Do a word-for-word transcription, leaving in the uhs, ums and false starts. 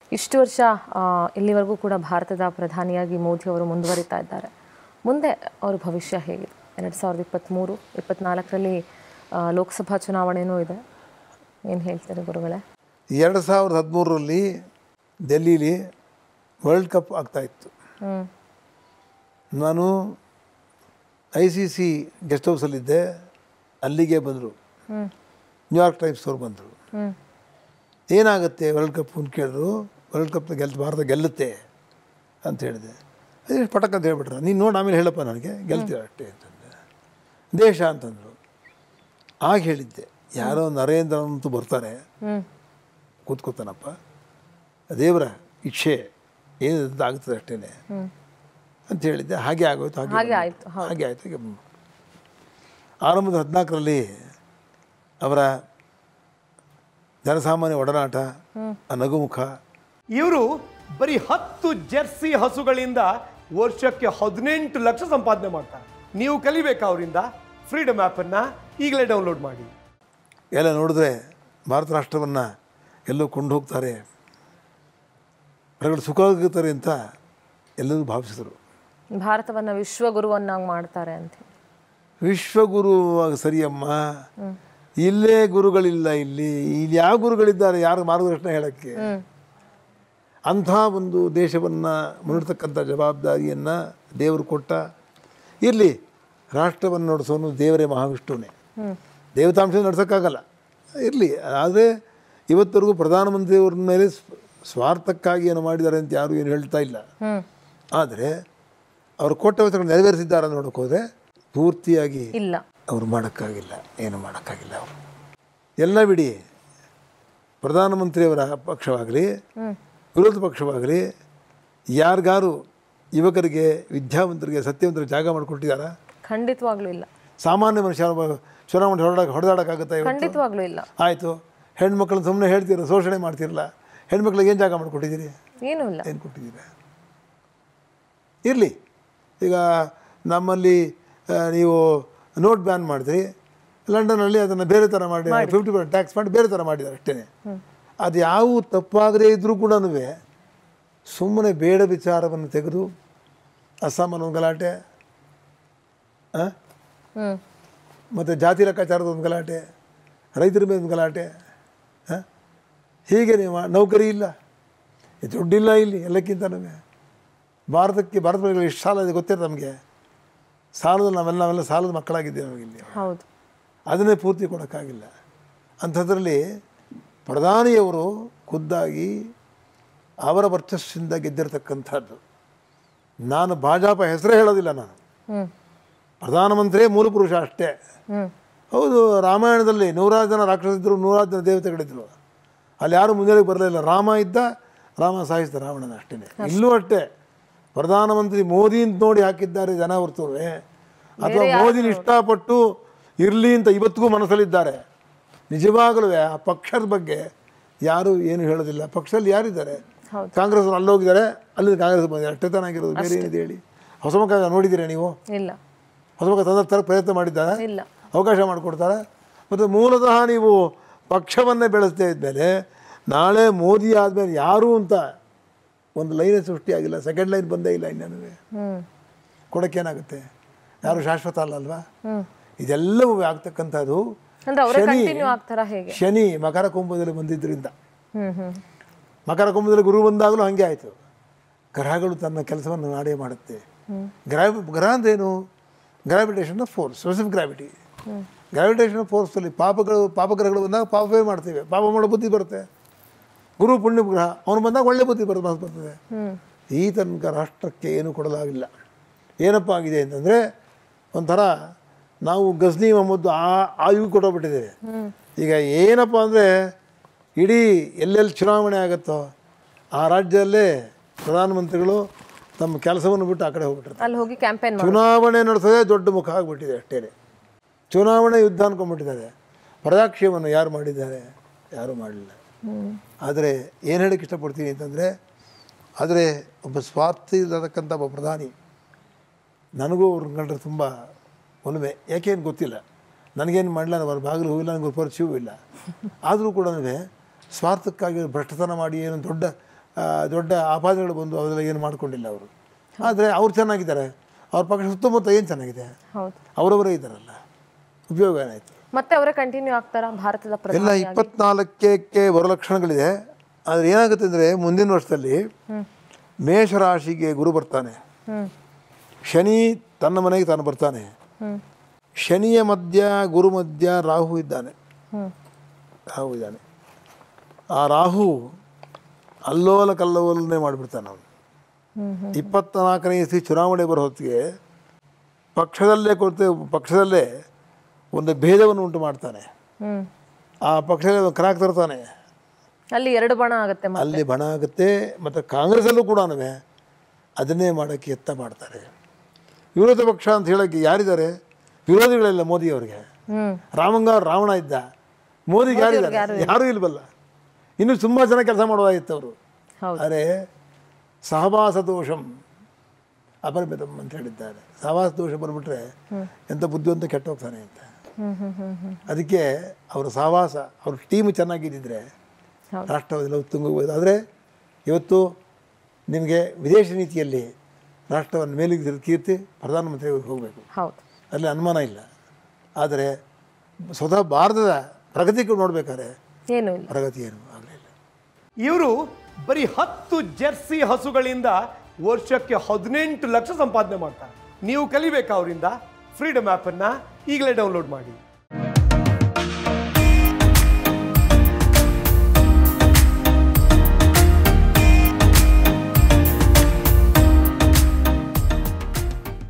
ಇಷ್ಟು ವರ್ಷ ಇಲ್ಲಿವರೆಗೂ ಕೂಡ ಭಾರತದ ಪ್ರಧಾನಿಯಾಗಿ ಮೋದಿ ಅವರು ಮುಂದುವರಿತಾ ಇದ್ದಾರೆ. ಮುಂದೆ ಅವರ ಭವಿಷ್ಯ ಹೇಗಿದೆ? ಎರಡು ಸಾವಿರದ ಇಪ್ಪತ್ತ್ಮೂರು ಇಪ್ಪತ್ತ್ನಾಲ್ಕರಲ್ಲಿ ಲೋಕಸಭಾ ಚುನಾವಣೆಯೂ ಇದೆ. ಏನು ಹೇಳ್ತಾರೆ ಗುರುಗಳೇ? ಎರಡು ಸಾವಿರದ ಹದಿಮೂರರಲ್ಲಿ ಡೆಲ್ಲೀಲಿ ವರ್ಲ್ಡ್ ಕಪ್ ಆಗ್ತಾಯಿತ್ತು. ನಾನು ಐ ಸಿ ಸಿ ಗೆಸ್ಟ್ ಹೌಸಲ್ಲಿದ್ದೆ. ಅಲ್ಲಿಗೆ ಬಂದರು, ನ್ಯೂಯಾರ್ಕ್ ಟೈಮ್ಸ್ ಅವ್ರು ಬಂದರು. ಏನಾಗುತ್ತೆ ವರ್ಲ್ಡ್ ಕಪ್ ಅಂತ ಕೇಳಿದ್ರು. ವರ್ಲ್ಡ್ ಕಪ್ನ ಗೆಲ್ ಭಾರತ ಗೆಲ್ಲುತ್ತೆ ಅಂತ ಹೇಳಿದೆ. ಅದೇ ಪಟಕ್ ಅಂತ ಹೇಳ್ಬಿಟ್ರೆ, ನೀನು ನೋಡಿ ಆಮೇಲೆ ಹೇಳಪ್ಪ ನನಗೆ ಗೆಲ್ತೀರ ಅಷ್ಟೇ ಅಂತಂದೆ. ದೇಶ ಅಂತಂದರು. ಆಗ ಹೇಳಿದ್ದೆ, ಯಾರೋ ನರೇಂದ್ರ ಅಂತೂ ಬರ್ತಾರೆ, ಕೂತ್ಕೋತಾನಪ್ಪ, ದೇವರ ಇಚ್ಛೆ ಏನು ಆಗ್ತದೆ ಅಷ್ಟೇ ಅಂತ ಹೇಳಿದ್ದೆ. ಹಾಗೆ ಆಗೋಯ್ತು. ಹಾಗೆ ಆಯಿತು ಹಾಗೆ ಆಯಿತು ಆರಂಭದ ಹದಿನಾಲ್ಕರಲ್ಲಿ ಅವರ ಜನಸಾಮಾನ್ಯ ಒಡನಾಟ, ಆ ನಗುಮುಖ. ಇವರು ಬರೀ ಹತ್ತು ಜೆರ್ಸಿ ಹಸುಗಳಿಂದ ವರ್ಷಕ್ಕೆ ಹದಿನೆಂಟು ಲಕ್ಷ ಸಂಪಾದನೆ ಮಾಡ್ತಾರೆ. ನೀವು ಕಲಿಬೇಕಾ ಅವರಿಂದ? ಫ್ರೀಡಮ್ ಆ್ಯಪನ್ನು ಈಗಲೇ ಡೌನ್ಲೋಡ್ ಮಾಡಿ. ಎಲ್ಲ ನೋಡಿದ್ರೆ ಭಾರತ ರಾಷ್ಟ್ರವನ್ನು ಎಲ್ಲೋ ಕೊಂಡು ಹೋಗ್ತಾರೆ, ಹೊರಗಡೆ ಸುಖ ಆಗುತ್ತಾರೆ ಅಂತ ಎಲ್ಲರೂ ಭಾವಿಸಿದರು. ಭಾರತವನ್ನು ವಿಶ್ವಗುರುವನ್ನಾಗಿ ಮಾಡ್ತಾರೆ ಅಂತ. ವಿಶ್ವಗುರು ಸರಿಯಮ್ಮ, ಇಲ್ಲೇ ಗುರುಗಳಿಲ್ಲ. ಇಲ್ಲಿ ಇಲ್ಲಿ ಯಾವ ಗುರುಗಳಿದ್ದಾರೆ? ಯಾರು ಮಾರ್ಗದರ್ಶನ ಹೇಳೋಕ್ಕೆ? ಅಂಥ ಒಂದು ದೇಶವನ್ನು ಮುನ್ನಡೆತಕ್ಕಂಥ ಜವಾಬ್ದಾರಿಯನ್ನು ದೇವರು ಕೊಟ್ಟ. ಇರಲಿ, ರಾಷ್ಟ್ರವನ್ನು ನಡೆಸೋನು ದೇವರೇ, ಮಹಾವಿಷ್ಣುವೇ. ದೇವತಾಂಶ ನಡೆಸೋಕ್ಕಾಗಲ್ಲ, ಇರಲಿ. ಆದರೆ ಇವತ್ತರೆಗೂ ಪ್ರಧಾನಮಂತ್ರಿಯವ್ರ ಮೇಲೆ ಸ್ವಾರ್ಥಕ್ಕಾಗಿ ಏನು ಮಾಡಿದ್ದಾರೆ ಅಂತ ಯಾರು ಏನು ಹೇಳ್ತಾ ಇಲ್ಲ. ಆದರೆ ಅವರು ಕೊಟ್ಟ ವಚನಗಳು ನೆರವೇರಿಸಿದ್ದಾರೆ ನೋಡೋಕೆ ಹೋದರೆ ಪೂರ್ತಿಯಾಗಿ ಇಲ್ಲ, ಅವರು ಮಾಡೋಕ್ಕಾಗಿಲ್ಲ, ಏನು ಮಾಡೋಕ್ಕಾಗಿಲ್ಲ. ಅವರು ಎಲ್ಲ ಬಿಡಿ, ಪ್ರಧಾನಮಂತ್ರಿಯವರ ಪಕ್ಷವಾಗಲಿ ವಿರೋಧ ಪಕ್ಷವಾಗಲಿ ಯಾರಿಗಾರು ಯುವಕರಿಗೆ, ವಿದ್ಯಾವಂತರಿಗೆ, ಸತ್ಯವಂತರಿಗೆ ಜಾಗ ಮಾಡಿಕೊಟ್ಟಿದ್ದಾರಾ? ಖಂಡಿತವಾಗ್ಲೂ ಇಲ್ಲ. ಸಾಮಾನ್ಯ ಮನುಷ್ಯ ಚುನಾವಣೆ ಹೊರಡಕ್ಕೆ ಹೊಡೆದಾಡೋಕ್ಕಾಗುತ್ತೆ? ಖಂಡಿತವಾಗ್ಲೂ ಇಲ್ಲ. ಆಯಿತು, ಹೆಣ್ಮಕ್ಳನ್ನ ಸುಮ್ಮನೆ ಹೇಳ್ತೀರ, ಶೋಷಣೆ ಮಾಡ್ತಿರಲ್ಲ, ಹೆಣ್ಮಕ್ಳಿಗೆ ಏನು ಜಾಗ ಮಾಡಿಕೊಟ್ಟಿದ್ದೀರಿ? ಏನೂ ಇಲ್ಲ. ಏನು ಕೊಟ್ಟಿದ್ದೀರಿ? ಇರಲಿ, ಈಗ ನಮ್ಮಲ್ಲಿ ನೀವು ನೋಟ್ ಬ್ಯಾನ್ ಮಾಡಿದ್ರಿ, ಲಂಡನ್ನಲ್ಲಿ ಅದನ್ನು ಬೇರೆ ಥರ ಮಾಡಿ ಫಿಫ್ಟಿ ಪರ್ಸೆಂಟ್ ಟ್ಯಾಕ್ಸ್ ಮಾಡಿ ಬೇರೆ ಥರ ಮಾಡಿದ್ದಾರೆ ಅಷ್ಟೇ. ಅದು ಯಾವ ತಪ್ಪಾಗದೇ ಇದ್ದರೂ ಕೂಡ ಸುಮ್ಮನೆ ಬೇಡ ವಿಚಾರವನ್ನು ತೆಗೆದು ಅಸ್ಸಾಮಲ್ಲಿ ಒಂದು ಗಲಾಟೆ, ಮತ್ತು ಜಾತಿ ಲೆಕ್ಕಾಚಾರದ ಒಂದು ಗಲಾಟೆ, ರೈತರ ಮೇಲೆ ಒಂದು ಗಲಾಟೆ, ಹೀಗೆ ನೀವು ನೌಕರಿ ಇಲ್ಲ, ದುಡ್ಡಿಲ್ಲ ಇಲ್ಲಿ ಎಲ್ಲಕ್ಕಿಂತ ನಮಗೆ. ಭಾರತಕ್ಕೆ ಭಾರತ ಪ್ರಜೆಗಳು ಎಷ್ಟು ಸಾಲ ಇದೆ ಗೊತ್ತಿರುತ್ತೆ ನಮಗೆ. ಸಾಲದಲ್ಲಿ ನಾವೆಲ್ಲ ನಾವೆಲ್ಲ ಸಾಲದ ಮಕ್ಕಳಾಗಿದ್ದೇವೆ ನಮಗಿಲ್ಲಿ. ಹೌದು, ಅದನ್ನೇ ಪೂರ್ತಿ ಕೊಡೋಕ್ಕಾಗಿಲ್ಲ. ಅಂಥದ್ರಲ್ಲಿ ಪ್ರಧಾನಿಯವರು ಖುದ್ದಾಗಿ ಅವರ ವರ್ಚಸ್ಸಿಂದ ಗೆದ್ದಿರತಕ್ಕಂಥದ್ದು. ನಾನು ಭಾಜಪ ಹೆಸರೇ ಹೇಳೋದಿಲ್ಲ, ನಾನು ಪ್ರಧಾನಮಂತ್ರಿಯೇ ಮೂಲ ಪುರುಷ ಅಷ್ಟೇ. ಹೌದು, ರಾಮಾಯಣದಲ್ಲಿ ನೂರಾರು ಜನ ರಾಕ್ಷಸಿದ್ರು, ನೂರಾರು ಜನ ದೇವತೆಗಳಿದ್ರು. ಅಲ್ಲಿ ಯಾರು ಮುಂಜಾನೆಗೆ ಬರಲಿಲ್ಲ. ರಾಮ ಇದ್ದ, ರಾಮ ಸಾಯಿಸಿದ ರಾವಣನ ಅಷ್ಟೇ. ಇಲ್ಲೂ ಅಷ್ಟೇ, ಪ್ರಧಾನಮಂತ್ರಿ ಮೋದಿ ಅಂತ ನೋಡಿ ಹಾಕಿದ್ದಾರೆ ಜನ ಹೊರತುವೆ, ಅಥವಾ ಮೋದಿನ ಇಷ್ಟಪಟ್ಟು ಇರಲಿ ಅಂತ ಇವತ್ತಿಗೂ ಮನಸ್ಸಲ್ಲಿದ್ದಾರೆ. ನಿಜವಾಗಲೂ ಆ ಪಕ್ಷದ ಬಗ್ಗೆ ಯಾರು ಏನು ಹೇಳೋದಿಲ್ಲ. ಪಕ್ಷದಲ್ಲಿ ಯಾರಿದ್ದಾರೆ? ಕಾಂಗ್ರೆಸ್ ಅಲ್ಲೋಗಿದ್ದಾರೆ, ಅಲ್ಲಿ ಕಾಂಗ್ರೆಸ್ ಬಂದಿದ್ದಾರೆ ಅಷ್ಟೇ ಚೆನ್ನಾಗಿರೋದು. ಬೇರೆ ಏನಿದೆ ಹೇಳಿ? ಹೊಸ ಮುಖ ನೋಡಿದ್ದೀರಾ ನೀವು? ಇಲ್ಲ. ಹೊಸ ಮುಖ ತಂದ ಥರ ಪ್ರಯತ್ನ ಮಾಡಿದ್ದಾರೆ, ಇಲ್ಲ, ಅವಕಾಶ ಮಾಡಿಕೊಡ್ತಾರೆ. ಮತ್ತು ಮೂಲತಃ ನೀವು ಪಕ್ಷವನ್ನೇ ಬೆಳೆಸ್ತಾ ಇದ್ಮೇಲೆ ನಾಳೆ ಮೋದಿ ಆದಮೇಲೆ ಯಾರು ಅಂತ ಒಂದು ಲೈನೇ ಸೃಷ್ಟಿಯಾಗಿಲ್ಲ, ಸೆಕೆಂಡ್ ಲೈನ್ ಬಂದೇ ಇಲ್ಲ. ಇನ್ನೇನು ಕೊಡೋಕ್ಕೇನಾಗುತ್ತೆ? ಯಾರು ಶಾಶ್ವತ ಅಲ್ಲ ಅಲ್ವಾ? ಇದೆಲ್ಲವೂ ಆಗ್ತಕ್ಕಂಥದ್ದು ಶನಿ. ಶನಿ ಮಕರ ಕುಂಭದಲ್ಲಿ ಬಂದಿದ್ದರಿಂದ, ಮಕರ ಕುಂಭದಲ್ಲಿ ಗುರು ಬಂದಾಗಲೂ ಹಾಗೆ ಆಯಿತು. ಗ್ರಹಗಳು ತನ್ನ ಕೆಲಸವನ್ನು ನಾಡೇ ಮಾಡುತ್ತೆ. ಗ್ರಾವಿ ಗ್ರಹ ಅಂದ್ರೇನು? Gravitation force, specific gravity. Gravitation ಫೋರ್ಸಲ್ಲಿ ಪಾಪಗಳು ಪಾಪಗ್ರಹಗಳು ಬಂದಾಗ ಪಾಪವೇ ಮಾಡ್ತೇವೆ, ಪಾಪ ಮಾಡೋ ಬುದ್ಧಿ ಬರುತ್ತೆ. ಗುರು ಪುಣ್ಯ ಗ್ರಹ ಅವನು ಬಂದಾಗ ಒಳ್ಳೆ ಬುದ್ಧಿ ಬರ್ ಬರ್ತದೆ. ಈ ತನಕ ರಾಷ್ಟ್ರಕ್ಕೆ ಏನೂ ಕೊಡಲಾಗಿಲ್ಲ. ಏನಪ್ಪ ಆಗಿದೆ ಅಂತಂದರೆ, ಒಂಥರ ನಾವು ಗಜ್ನಿ ಮೊಹಮ್ಮದ್ ಆ ಆಯುವು ಕೊಟ್ಟೋಗ್ಬಿಟ್ಟಿದ್ದೇವೆ. ಈಗ ಏನಪ್ಪ ಅಂದರೆ, ಇಡೀ ಎಲ್ಲೆಲ್ಲಿ ಚುನಾವಣೆ ಆಗುತ್ತೋ ಆ ರಾಜ್ಯದಲ್ಲೇ ಪ್ರಧಾನಮಂತ್ರಿಗಳು ತಮ್ಮ ಕೆಲಸವನ್ನು ಬಿಟ್ಟು ಆ ಕಡೆ ಹೋಗ್ಬಿಟ್ಟಿರ್ತಾರೆ. ಅಲ್ಲಿ ಹೋಗಿ ಕ್ಯಾಂಪೇನ್ ಚುನಾವಣೆ ನಡೆಸೋದೇ ದೊಡ್ಡ ಮುಖ ಆಗಿಬಿಟ್ಟಿದೆ ಅಷ್ಟೇ. ಚುನಾವಣೆ ಯುದ್ಧ ಅಂದ್ಕೊಂಡ್ಬಿಟ್ಟಿದ್ದಾರೆ. ಪ್ರಜಾಕ್ಷೇಮವನ್ನು ಯಾರು ಮಾಡಿದ್ದಾರೆ? ಯಾರೂ ಮಾಡಲಿಲ್ಲ. ಆದರೆ ಏನು ಹೇಳೋಕ್ಕೆ ಇಷ್ಟಪಡ್ತೀನಿ ಅಂತಂದರೆ, ಆದರೆ ಒಬ್ಬ ಸ್ವಾರ್ಥಿ ಇರತಕ್ಕಂಥ ಒಬ್ಬ ಪ್ರಧಾನಿ, ನನಗೂ ಅವ್ರ ಕಂಡ್ರೆ ತುಂಬ ಒಲುಮೆ. ಯಾಕೇನು ಗೊತ್ತಿಲ್ಲ, ನನಗೇನು ಮಾಡಲಿಲ್ಲ, ನಾನು ಅವ್ರ ಬಾಗಿಲು ಹೋಗಿಲ್ಲ, ನನಗೆ ಪರಿಚಯವೂ ಇಲ್ಲ. ಆದರೂ ಕೂಡ ಸ್ವಾರ್ಥಕ್ಕಾಗಿ ಭ್ರಷ್ಟತನ ಮಾಡಿ ಏನು ದೊಡ್ಡ ದೊಡ್ಡ ಆಪಾದನೆಗಳು ಬಂದು ಅದೆಲ್ಲ ಏನು ಮಾಡ್ಕೊಂಡಿಲ್ಲ ಅವರು. ಆದರೆ ಅವ್ರು ಚೆನ್ನಾಗಿದ್ದಾರೆ, ಅವ್ರ ಪಕ್ಷ ಸುತ್ತಮುತ್ತ ಏನು ಚೆನ್ನಾಗಿದೆ, ಹೌದು ಅವರವರೇ ಇದ್ದಾರಲ್ಲ, ಉಪಯೋಗ ಏನಾಯಿತು? ಮತ್ತೆ ಅವರೇ ಕಂಟಿನ್ಯೂ ಆಗ್ತಾರಾ ಭಾರತದ ಪ್ರಧಾನಿ? ಎಲ್ಲ ಇಪ್ಪತ್ನಾಲ್ಕಕ್ಕೆ ಬರೋ ಲಕ್ಷಣಗಳಿದೆ. ಆದರೆ ಏನಾಗುತ್ತೆ ಅಂದರೆ ಮುಂದಿನ ವರ್ಷದಲ್ಲಿ ಮೇಷರಾಶಿಗೆ ಗುರು ಬರ್ತಾನೆ, ಶನಿ ತನ್ನ ಮನೆಗೆ ತಾನು ಬರ್ತಾನೆ, ಶನಿಯ ಮಧ್ಯ ಗುರು ಮಧ್ಯ ರಾಹು ಇದ್ದಾನೆ, ರಾಹು ಇದ್ದಾನೆ. ಆ ರಾಹು ಅಲ್ಲೋಲ ಕಲ್ಲೋಲನೆ ಮಾಡಿಬಿಡ್ತಾನೆ ಅವನು. ಇಪ್ಪತ್ನಾಲ್ಕನೇ ಇಸ್ವಿ ಚುನಾವಣೆ ಬರೋ ಹೊತ್ತಿಗೆ ಪಕ್ಷದಲ್ಲೇ ಕೊಡ್ತೇ ಪಕ್ಷದಲ್ಲೇ ಒಂದು ಭೇದವನ್ನು ಉಂಟು ಮಾಡ್ತಾನೆ. ಆ ಪಕ್ಷದಲ್ಲಿ ಒಂದು ಕ್ರಾಕ್ ತರ್ತಾನೆ, ಅಲ್ಲಿ ಎರಡು ಬಣ ಆಗುತ್ತೆ, ಅಲ್ಲಿ ಬಣ ಆಗುತ್ತೆ. ಮತ್ತು ಕಾಂಗ್ರೆಸ್ಸಲ್ಲೂ ಕೂಡ ಅದನ್ನೇ ಮಾಡೋಕ್ಕೆ ಯತ್ನ ಮಾಡ್ತಾರೆ. ವಿರೋಧ ಪಕ್ಷ ಅಂತ ಹೇಳೋಕ್ಕೆ ಯಾರಿದ್ದಾರೆ? ವಿರೋಧಿಗಳೆಲ್ಲ ಮೋದಿಯವರಿಗೆ. ರಾಮಂಗ ರಾವಣ ಇದ್ದ, ಮೋದಿಗೆ ಯಾರಿದ್ದಾರೆ? ಯಾರೂ ಇಲ್ವಲ್ಲ. ಇನ್ನೂ ತುಂಬ ಜನ ಕೆಲಸ ಮಾಡೋದಾಗಿತ್ತು ಅವರು. ಆದರೆ ಸಹವಾಸ ದೋಷಂ ಅಪರಿಮಿತಂ ಅಂತ ಹೇಳಿದ್ದಾರೆ. ಸಹವಾಸ ದೋಷ ಬಂದ್ಬಿಟ್ರೆ ಎಂಥ ಬುದ್ಧಿವಂತ ಕೆಟ್ಟ ಹೋಗ್ತಾನೆ ಅಂತ. ಅದಕ್ಕೆ ಅವರ ಸಹವಾಸ, ಅವ್ರ ಟೀಮ್ ಚೆನ್ನಾಗಿದ್ದಿದ್ರೆ ರಾಷ್ಟ್ರವೆಲ್ಲ ಉತ್ತುಂಗಬಹುದು. ಆದರೆ ಇವತ್ತು ನಿಮಗೆ ವಿದೇಶ ನೀತಿಯಲ್ಲಿ ರಾಷ್ಟ್ರವನ್ನು ಮೇಲಿಗೆ ಕೀರ್ತಿ ಪ್ರಧಾನಮಂತ್ರಿ ಹೋಗಬೇಕು, ಅಲ್ಲಿ ಅನುಮಾನ ಇಲ್ಲ. ಆದರೆ ಸ್ವತಃ ಭಾರತದ ಪ್ರಗತಿ ನೋಡ್ಬೇಕಾದ್ರೆ ಏನು ಪ್ರಗತಿ ಏನು ಆಗಲಿಲ್ಲ. ಇವರು ಬರೀ ಹತ್ತು ಜೆರ್ಸಿ ಹಸುಗಳಿಂದ ವರ್ಷಕ್ಕೆ ಹದಿನೆಂಟು ಲಕ್ಷ ಸಂಪಾದನೆ ಮಾಡ್ತಾರೆ. ನೀವು ಕಲಿಬೇಕಾ ಅವರಿಂದ? ಫ್ರೀಡಮ್ ಆ್ಯಪನ್ನು ಈಗಲೇ ಡೌನ್ಲೋಡ್ ಮಾಡಿ.